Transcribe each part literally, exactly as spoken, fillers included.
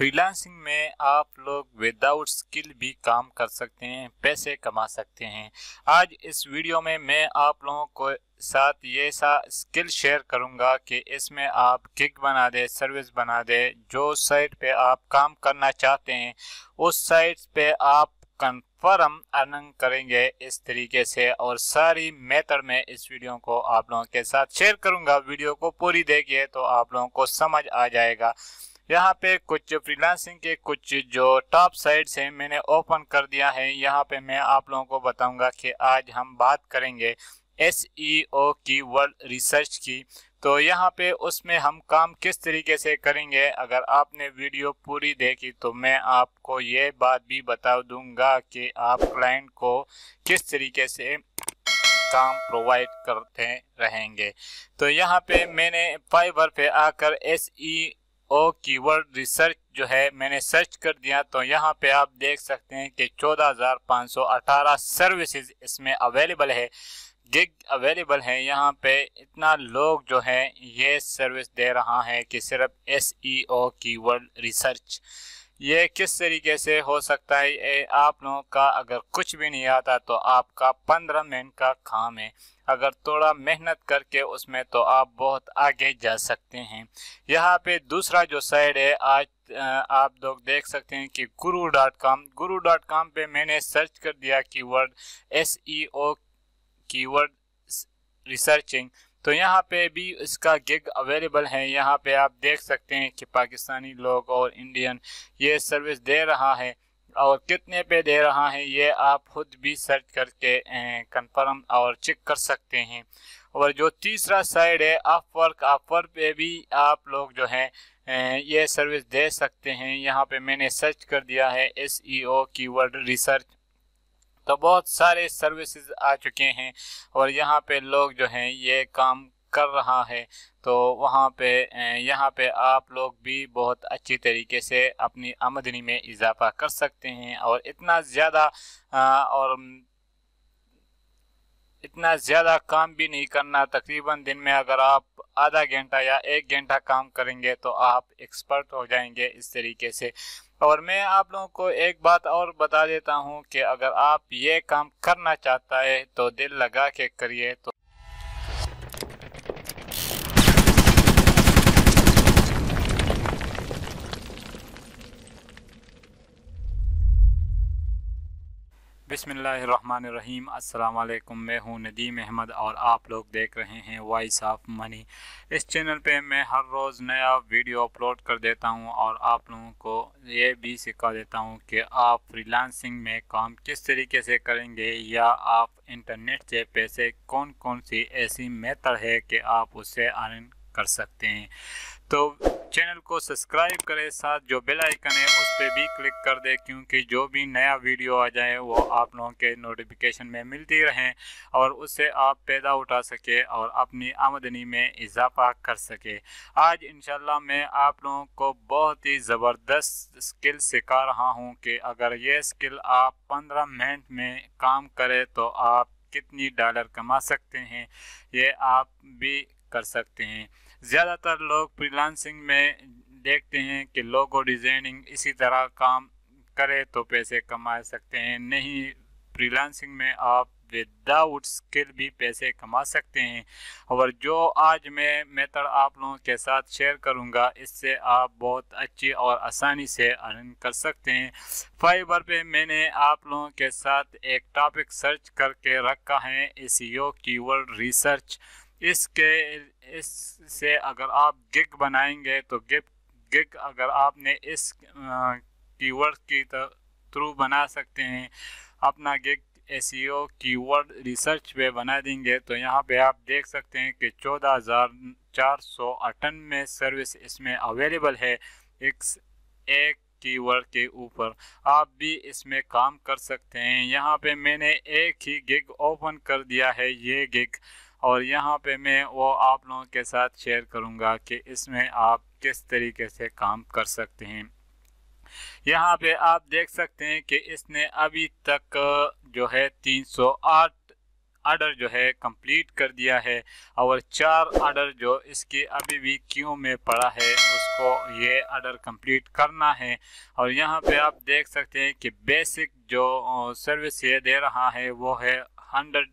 Freelancing में आप लोग विदाउट स्किल भी काम कर सकते हैं, पैसे कमा सकते हैं। आज इस वीडियो में मैं आप लोगों को साथ ये सा स्किल शेयर करूंगा कि इसमें आप गिग बना दे, सर्विस बना दे। जो साइट पे आप काम करना चाहते हैं उस साइट पे आप कन्फर्म अर्निंग करेंगे इस तरीके से। और सारी मेथड में इस वीडियो को आप लोगों के साथ शेयर करूंगा। वीडियो को पूरी देखिए तो आप लोगों को समझ आ जाएगा। यहाँ पे कुछ फ्रीलांसिंग के कुछ जो टॉप साइट्स हैं मैंने ओपन कर दिया है। यहाँ पे मैं आप लोगों को बताऊंगा कि आज हम बात करेंगे S E O keyword research की। तो यहाँ पे उसमें हम काम किस तरीके से करेंगे, अगर आपने वीडियो पूरी देखी तो मैं आपको ये बात भी बता दूंगा कि आप क्लाइंट को किस तरीके से काम प्रोवाइड करते रहेंगे। तो यहाँ पे मैंने फाइवर पे आकर S E O keyword research जो है मैंने सर्च कर दिया तो यहाँ पे आप देख सकते हैं कि चौदह हज़ार पाँच सौ अठारह सर्विसेज इसमें अवेलेबल है, गिग अवेलेबल है। यहाँ पे इतना लोग जो है ये सर्विस दे रहा है कि सिर्फ S E O keyword research. ये किस तरीके से हो सकता है, ए, आप लोगों का अगर कुछ भी नहीं आता तो आपका पंद्रह मिनट का काम है। अगर थोड़ा मेहनत करके उसमें तो आप बहुत आगे जा सकते हैं। यहाँ पे दूसरा जो साइट है आज आप लोग देख सकते हैं कि Guru dot com Guru dot com पे मैंने सर्च कर दिया keyword S E O keyword researching. तो यहाँ पे भी इसका गिग अवेलेबल है। यहाँ पे आप देख सकते हैं कि पाकिस्तानी लोग और इंडियन ये सर्विस दे रहा है और कितने पे दे रहा है ये आप खुद भी सर्च करके कंफर्म और चेक कर सकते हैं। और जो तीसरा साइड है अपवर्क, अपवर्क पे भी आप लोग जो है ये सर्विस दे सकते हैं। यहाँ पे मैंने सर्च कर दिया है S E O keyword research तो बहुत सारे सर्विसेज आ चुके हैं और यहाँ पे लोग जो हैं ये काम कर रहा है। तो वहाँ पे यहाँ पे आप लोग भी बहुत अच्छी तरीके से अपनी आमदनी में इजाफा कर सकते हैं। और इतना ज़्यादा और इतना ज़्यादा काम भी नहीं करना, तकरीबन दिन में अगर आप आधा घंटा या एक घंटा काम करेंगे तो आप एक्सपर्ट हो जाएंगे इस तरीके से। और मैं आप लोगों को एक बात और बता देता हूं कि अगर आप ये काम करना चाहता है तो दिल लगा के करिए। तो बिस्मिल्लाहिर्रहमानिर्रहीम, अस्सलाम वालेकुम। मैं हूं नदीम अहमद और आप लोग देख रहे हैं वॉइस ऑफ मनी। इस चैनल पे मैं हर रोज़ नया वीडियो अपलोड कर देता हूं और आप लोगों को ये भी सिखा देता हूं कि आप फ्रीलांसिंग में काम किस तरीके से करेंगे या आप इंटरनेट से पैसे कौन कौन सी ऐसी मेथड है कि आप उससे अर्न कर सकते हैं। तो चैनल को सब्सक्राइब करें, साथ जो बेल आइकन है उस पर भी क्लिक कर दें क्योंकि जो भी नया वीडियो आ जाए वो आप लोगों के नोटिफिकेशन में मिलती रहें और उससे आप पैदा उठा सके और अपनी आमदनी में इजाफा कर सके। आज इंशाल्लाह मैं आप लोगों को बहुत ही ज़बरदस्त स्किल सिखा रहा हूँ कि अगर ये स्किल आप पंद्रह मिनट में काम करें तो आप कितनी डॉलर कमा सकते हैं, ये आप भी कर सकते हैं। ज़्यादातर लोग फ्रीलांसिंग में देखते हैं कि लोगो डिज़ाइनिंग इसी तरह काम करे तो पैसे कमा सकते हैं। नहीं, फ्रीलांसिंग में आप विदाउट स्किल भी पैसे कमा सकते हैं। और जो आज मैं मेथड आप लोगों के साथ शेयर करूंगा इससे आप बहुत अच्छी और आसानी से अर्न कर सकते हैं। फाइवर पे मैंने आप लोगों के साथ एक टॉपिक सर्च करके रखा है S E O keyword research. इसके इससे अगर आप गिग बनाएंगे तो गिग गिग अगर आपने इस कीवर्ड की थ्रू बना सकते हैं अपना gig S E O keyword research पे बना देंगे। तो यहाँ पे आप देख सकते हैं कि चौदह हज़ार चार सौ अट्ठानवे सर्विस इसमें अवेलेबल है। एक एक कीवर्ड के ऊपर आप भी इसमें काम कर सकते हैं। यहाँ पे मैंने एक ही गिग ओपन कर दिया है, ये गिग, और यहाँ पे मैं वो आप लोगों के साथ शेयर करूँगा कि इसमें आप किस तरीके से काम कर सकते हैं। यहाँ पे आप देख सकते हैं कि इसने अभी तक जो है तीन सौ आठ ऑर्डर जो है कंप्लीट कर दिया है और चार ऑर्डर जो इसकी अभी भी क्यू में पड़ा है उसको ये ऑर्डर कंप्लीट करना है। और यहाँ पे आप देख सकते हैं कि बेसिक जो सर्विस ये दे रहा है वो है हंड्रेड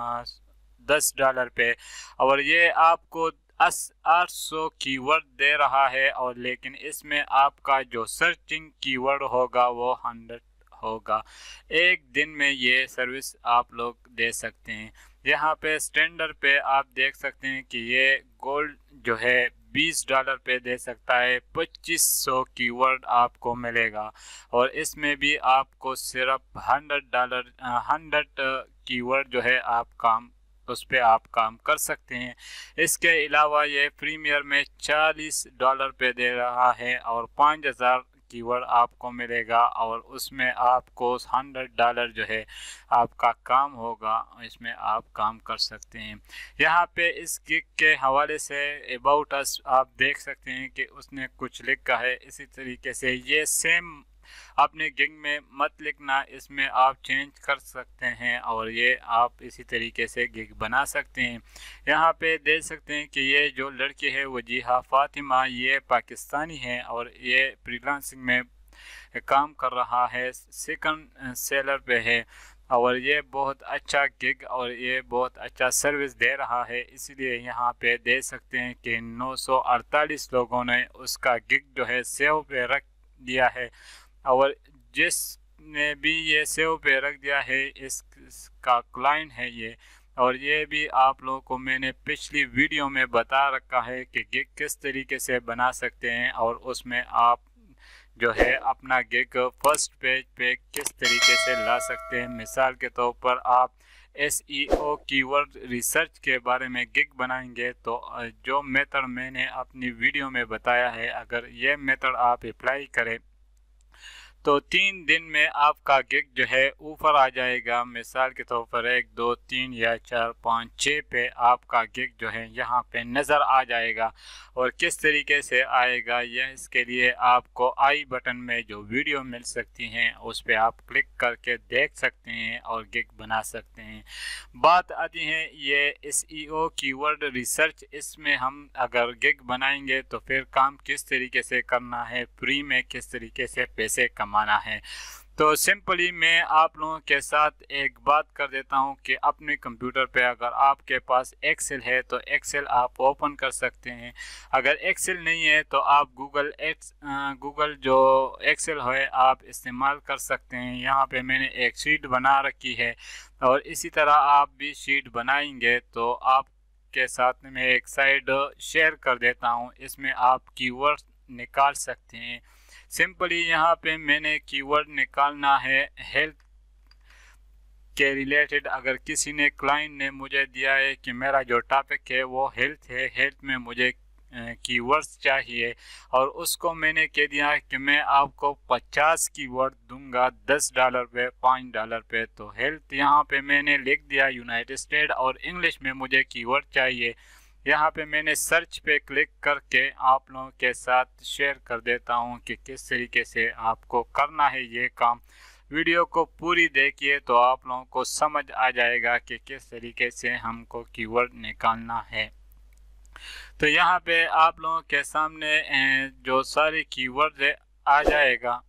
दस डॉलर पे, और ये आपको आठ सौ कीवर्ड दे रहा है, और लेकिन इसमें आपका जो सर्चिंग कीवर्ड होगा वो हंड्रेड होगा। एक दिन में ये सर्विस आप लोग दे सकते हैं। यहाँ पे स्टैंडर्ड पे आप देख सकते हैं कि ये गोल्ड जो है बीस डॉलर पे दे सकता है, पच्चीस सौ कीवर्ड आपको मिलेगा, और इसमें भी आपको सिर्फ हंड्रेड डॉलर हंड्रेड कीवर्ड जो है आप काम उस पर आप काम कर सकते हैं। इसके अलावा ये प्रीमियर में चालीस डॉलर पे दे रहा है और पाँच हज़ार कीवर्ड आपको मिलेगा, और उसमें आपको हंड्रेड डॉलर जो है आपका काम होगा, इसमें आप काम कर सकते हैं। यहाँ पे इस गिग के हवाले से अबाउट अस आप देख सकते हैं कि उसने कुछ लिखा है। इसी तरीके से ये सेम अपने गिग में मत लिखना, इसमें आप चेंज कर सकते हैं और ये आप इसी तरीके से गिग बना सकते हैं। यहाँ पे देख सकते हैं कि ये जो लड़की है वो जी हाँ फातिमा, ये पाकिस्तानी है और ये फ्रीलांसिंग में काम कर रहा है, सेकंड सेलर पे है, और ये बहुत अच्छा गिग और ये बहुत अच्छा सर्विस दे रहा है। इसलिए यहाँ पे देख सकते हैं कि नौ सौ अड़तालीस लोगों ने उसका गिग जो है सेव पे रख दिया है, और जिसने भी ये सेव पे रख दिया है इसका क्लाइंट है ये। और ये भी आप लोगों को मैंने पिछली वीडियो में बता रखा है कि गिग किस तरीके से बना सकते हैं, और उसमें आप जो है अपना गिग फर्स्ट पेज पे किस तरीके से ला सकते हैं। मिसाल के तौर पर आप S E O keyword research के बारे में गिग बनाएंगे तो जो मेथड मैंने अपनी वीडियो में बताया है, अगर ये मेथड आप अप्लाई करें तो तीन दिन में आपका गिग जो है ऊपर आ जाएगा। मिसाल के तौर पर एक दो तीन या चार पाँच छः पे आपका गिग जो है यहाँ पे नज़र आ जाएगा। और किस तरीके से आएगा यह इसके लिए आपको आई बटन में जो वीडियो मिल सकती हैं उस पर आप क्लिक करके देख सकते हैं और गिग बना सकते हैं। बात आती है ये S E O keyword research, इसमें हम अगर गिग बनाएंगे तो फिर काम किस तरीके से करना है, फ्री में किस तरीके से पैसे कमाना है। तो सिंपली मैं आप लोगों के साथ एक बात कर देता हूं कि अपने कंप्यूटर पे अगर आपके पास एक्सेल है तो एक्सेल आप ओपन कर सकते हैं। अगर एक्सेल नहीं है तो आप गूगल एक्स गूगल जो एक्सेल है आप इस्तेमाल कर सकते हैं। यहाँ पे मैंने एक शीट बना रखी है, और इसी तरह आप भी शीट बनाएंगे तो आपके साथ में एक साइड शेयर कर देता हूँ, इसमें आप कीवर्ड निकाल सकते हैं। सिंपली यहाँ पे मैंने कीवर्ड निकालना है हेल्थ के रिलेटेड। अगर किसी ने क्लाइंट ने मुझे दिया है कि मेरा जो टॉपिक है वो हेल्थ है, हेल्थ में मुझे कीवर्ड्स चाहिए, और उसको मैंने कह दिया कि मैं आपको पचास कीवर्ड दूंगा दस डॉलर पे, पाँच डॉलर पे। तो हेल्थ यहाँ पे मैंने लिख दिया यूनाइटेड स्टेट, और इंग्लिश में मुझे कीवर्ड चाहिए। यहाँ पे मैंने सर्च पे क्लिक करके आप लोगों के साथ शेयर कर देता हूँ कि किस तरीके से आपको करना है ये काम। वीडियो को पूरी देखिए तो आप लोगों को समझ आ जाएगा कि किस तरीके से हमको कीवर्ड निकालना है। तो यहाँ पे आप लोगों के सामने जो सारे कीवर्ड आ जाएगा,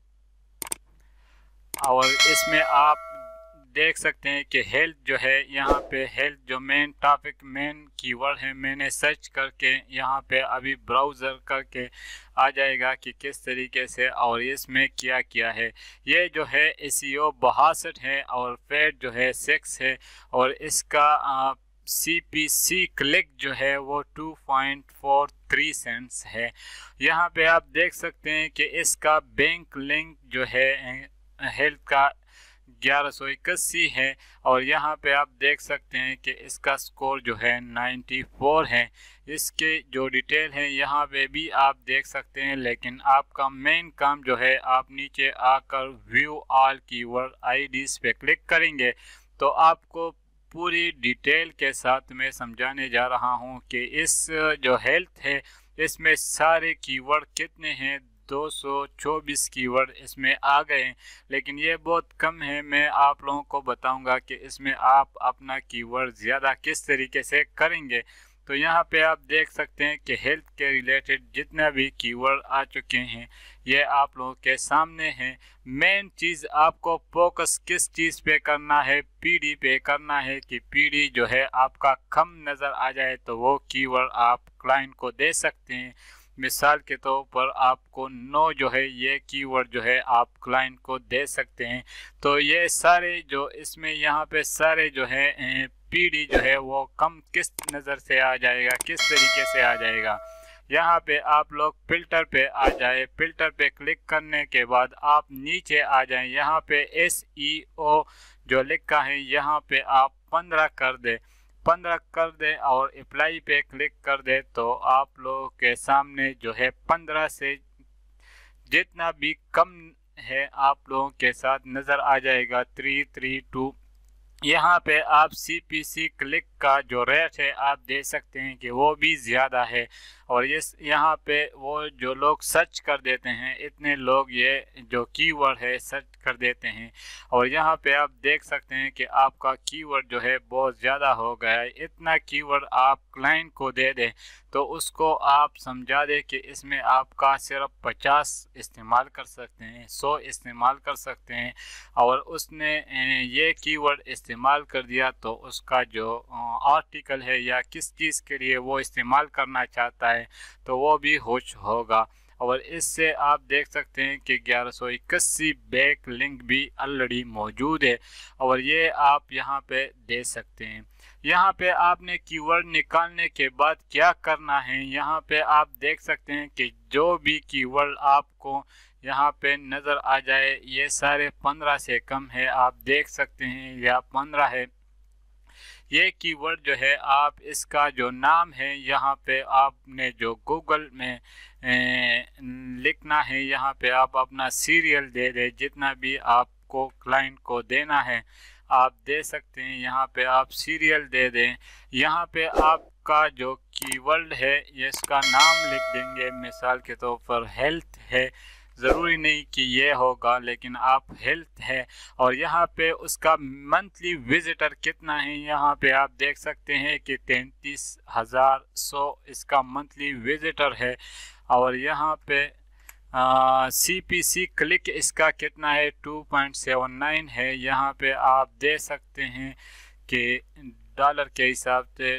और इसमें आप देख सकते हैं कि हेल्थ जो है यहाँ पे हेल्थ जो मेन टॉपिक मेन कीवर्ड है, मैंने सर्च करके यहाँ पे अभी ब्राउज़र करके आ जाएगा कि किस तरीके से और इसमें क्या किया है। ये जो है एस ई ओ बासठ है, और फेड जो है सिक्स है, और इसका आ, सी पी सी क्लिक जो है वो two point four three cents है। यहाँ पे आप देख सकते हैं कि इसका बैंक लिंक जो है हेल्थ का ग्यारह सौ इक्यासी है, और यहाँ पे आप देख सकते हैं कि इसका स्कोर जो है चौरानवे है। इसके जो डिटेल है यहाँ पे भी आप देख सकते हैं, लेकिन आपका मेन काम जो है आप नीचे आकर व्यू ऑल कीवर्ड आईडीज पे क्लिक करेंगे तो आपको पूरी डिटेल के साथ मैं समझाने जा रहा हूँ कि इस जो हेल्थ है इसमें सारे कीवर्ड कितने हैं, दो सौ चौबीस कीवर्ड इसमें आ गए हैं, लेकिन ये बहुत कम है। मैं आप लोगों को बताऊंगा कि इसमें आप अपना कीवर्ड ज़्यादा किस तरीके से करेंगे। तो यहाँ पे आप देख सकते हैं कि हेल्थ के रिलेटेड जितना भी कीवर्ड आ चुके हैं ये आप लोगों के सामने हैं। मेन चीज़ आपको फोकस किस चीज़ पे करना है, पीडी पे करना है कि पीडी जो है आपका कम नज़र आ जाए तो वो कीवर्ड आप क्लाइंट को दे सकते हैं। मिसाल के तौर पर आपको नो जो है ये कीवर्ड जो है आप क्लाइंट को दे सकते हैं। तो ये सारे जो इसमें यहाँ पे सारे जो है पीडी जो है वो कम किस नज़र से आ जाएगा, किस तरीके से आ जाएगा। यहाँ पे आप लोग फ़िल्टर पे आ जाए, फ़िल्टर पे क्लिक करने के बाद आप नीचे आ जाएं। यहाँ पे एस ई ओ जो लिखा है यहाँ पे आप पंद्रह कर दे पंद्रह कर दे और अप्लाई पे क्लिक कर दे तो आप लोगों के सामने जो है पंद्रह से जितना भी कम है आप लोगों के साथ नज़र आ जाएगा थ्री थ्री टू। यहाँ पे आप सी पी सी क्लिक का जो रेट है आप दे सकते हैं कि वो भी ज़्यादा है। और ये यहाँ पे वो जो लोग सर्च कर देते हैं, इतने लोग ये जो कीवर्ड है सर्च कर देते हैं। और यहाँ पे आप देख सकते हैं कि आपका कीवर्ड जो है बहुत ज़्यादा हो गया है। इतना कीवर्ड आप क्लाइंट को दे दें तो उसको आप समझा दें कि इसमें आपका सिर्फ पचास इस्तेमाल कर सकते हैं, सौ इस्तेमाल कर सकते हैं, और उसने ये कीवर्ड इस्तेमाल कर दिया तो उसका जो आर्टिकल है या किस चीज़ के लिए वो इस्तेमाल करना चाहता है तो वो भी होश होगा। और इससे आप देख सकते हैं कि ग्यारह सौ इक्यासी बैक लिंक भी ऑलरेडी मौजूद है और ये आप यहाँ पे दे सकते हैं। यहाँ पे आपने कीवर्ड निकालने के बाद क्या करना है, यहाँ पे आप देख सकते हैं कि जो भी कीवर्ड आपको यहाँ पे नज़र आ जाए ये सारे पंद्रह से कम है, आप देख सकते हैं या पंद्रह है। ये कीवर्ड जो है आप इसका जो नाम है यहाँ पे आपने जो गूगल में ए, लिखना है, यहाँ पे आप अपना सीरियल दे दे, जितना भी आपको क्लाइंट को देना है आप दे सकते हैं। यहाँ पे आप सीरियल दे दें। यहाँ पे आपका जो कीवर्ड है ये इसका नाम लिख देंगे। मिसाल के तौर पर हेल्थ है, ज़रूरी नहीं कि ये होगा लेकिन आप हेल्थ है। और यहाँ पे उसका मंथली विजिटर कितना है यहाँ पे आप देख सकते हैं कि तैंतीस हज़ार सौ इसका मंथली विजिटर है। और यहाँ पे सी पी सी क्लिक इसका कितना है, टू पॉइंट सेवन नाइन है। यहाँ पे आप दे सकते हैं कि डॉलर के हिसाब से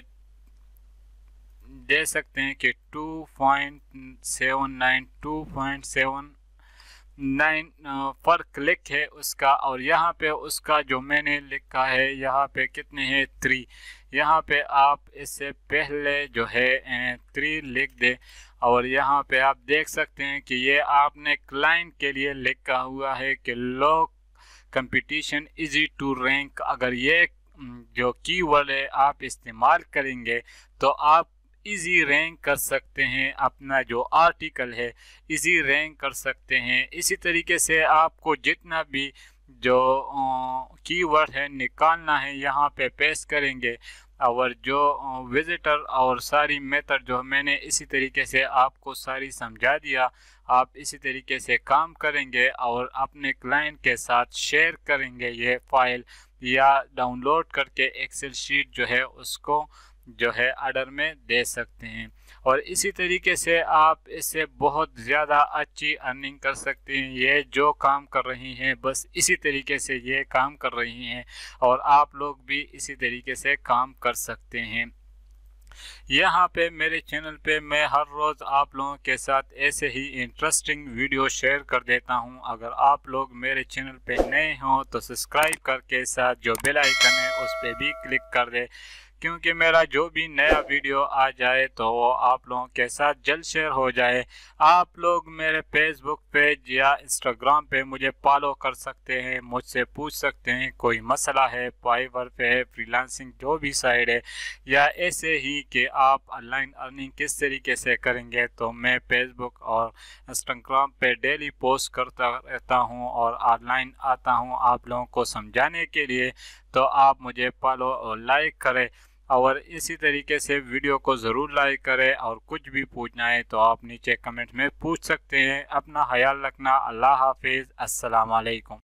दे सकते हैं कि two point seven nine two point seven nine पर क्लिक है उसका। और यहाँ पे उसका जो मैंने लिखा है यहाँ पे कितने हैं, थ्री। यहाँ पे आप इससे पहले जो है थ्री लिख दे। और यहाँ पे आप देख सकते हैं कि ये आपने क्लाइंट के लिए लिखा हुआ है कि low competition easy to rank. अगर ये जो कीवर्ड है आप इस्तेमाल करेंगे तो आप इजी रैंक कर सकते हैं, अपना जो आर्टिकल है इजी रैंक कर सकते हैं। इसी तरीके से आपको जितना भी जो कीवर्ड है निकालना है यहाँ पे पेस्ट करेंगे। और जो विजिटर और सारी मेथड जो मैंने इसी तरीके से आपको सारी समझा दिया, आप इसी तरीके से काम करेंगे और अपने क्लाइंट के साथ शेयर करेंगे ये फाइल, या डाउनलोड करके एक्सेल शीट जो है उसको जो है ऑर्डर में दे सकते हैं। और इसी तरीके से आप इससे बहुत ज़्यादा अच्छी अर्निंग कर सकते हैं। ये जो काम कर रही हैं बस इसी तरीके से ये काम कर रही हैं और आप लोग भी इसी तरीके से काम कर सकते हैं। यहाँ पे मेरे चैनल पे मैं हर रोज़ आप लोगों के साथ ऐसे ही इंटरेस्टिंग वीडियो शेयर कर देता हूँ। अगर आप लोग मेरे चैनल पे नए हों तो सब्सक्राइब करके साथ जो बेल आइकन है उस पर भी क्लिक कर दे, क्योंकि मेरा जो भी नया वीडियो आ जाए तो वो आप लोगों के साथ जल्द शेयर हो जाए। आप लोग मेरे फेसबुक पेज या इंस्टाग्राम पे मुझे फॉलो कर सकते हैं, मुझसे पूछ सकते हैं कोई मसला है, फाइवर पे है, फ्रीलांसिंग जो भी साइड है, या ऐसे ही कि आप ऑनलाइन अर्निंग किस तरीके से करेंगे। तो मैं फेसबुक और इंस्टाग्राम पे डेली पोस्ट करता रहता हूँ और ऑनलाइन आता हूँ आप लोगों को समझाने के लिए। तो आप मुझे फॉलो और लाइक करें और इसी तरीके से वीडियो को ज़रूर लाइक करें, और कुछ भी पूछना है तो आप नीचे कमेंट में पूछ सकते हैं। अपना ख्याल रखना। अल्लाह हाफिज़। अस्सलाम वालेकुम।